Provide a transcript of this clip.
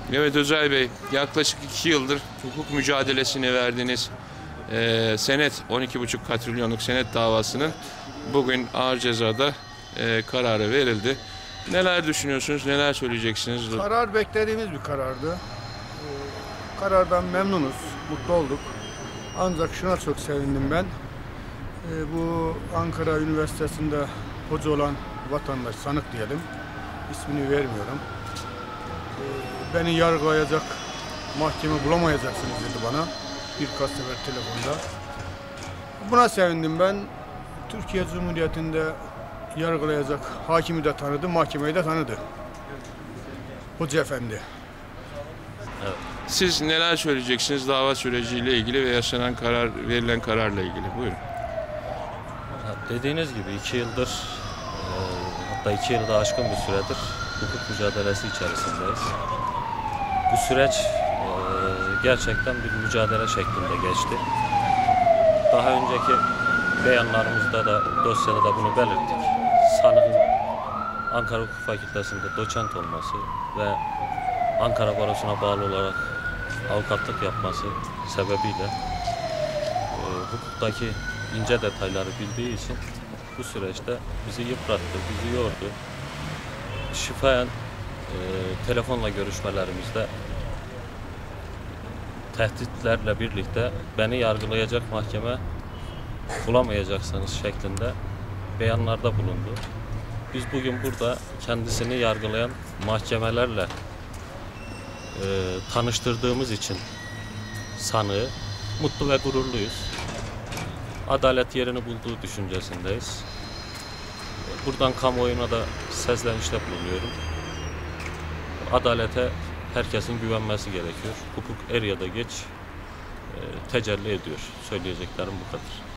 Evet Özay Bey, yaklaşık 2 yıldır hukuk mücadelesini verdiniz. Senet 12,5 katrilyonluk senet davasının bugün ağır cezada kararı verildi. Neler düşünüyorsunuz, neler söyleyeceksiniz? Karar beklediğimiz bir karardı. Karardan memnunuz, mutlu olduk. Ancak şuna çok sevindim ben. Bu Ankara Üniversitesi'nde hoca olan vatandaş, sanık diyelim, ismini vermiyorum. Beni yargılayacak mahkeme bulamayacaksınız dedi bana birkaç sefer telefonda. Buna sevindim ben. Türkiye Cumhuriyeti'nde yargılayacak hakimi de tanıdı, mahkemeyi de tanıdı. Hoca efendi. Evet. Siz neler söyleyeceksiniz dava süreciyle ilgili ve yaşanan verilen kararla ilgili? Buyurun. Dediğiniz gibi 2 yıldır, hatta 2 yılda aşkın bir süredir hukuk mücadelesi içerisindeyiz. Bu süreç gerçekten bir mücadele şeklinde geçti. Daha önceki beyanlarımızda da, dosyada da bunu belirttik. Sanığın Ankara Hukuk Fakültesi'nde doçent olması ve Ankara Barosu'na bağlı olarak avukatlık yapması sebebiyle hukuktaki ince detayları bildiği için bu süreçte bizi yıprattı, bizi yordu. Şifayen telefonla görüşmelerimizde tehditlerle birlikte beni yargılayacak mahkeme bulamayacaksınız şeklinde beyanlarda bulundu. Biz bugün burada kendisini yargılayan mahkemelerle tanıştırdığımız için sanığı mutlu ve gururluyuz. Adalet yerini bulduğu düşüncesindeyiz. Buradan kamuoyuna da seslenişte bulunuyorum. Adalete herkesin güvenmesi gerekiyor. Hukuk er ya da geç tecelli ediyor. Söyleyeceklerim bu kadar.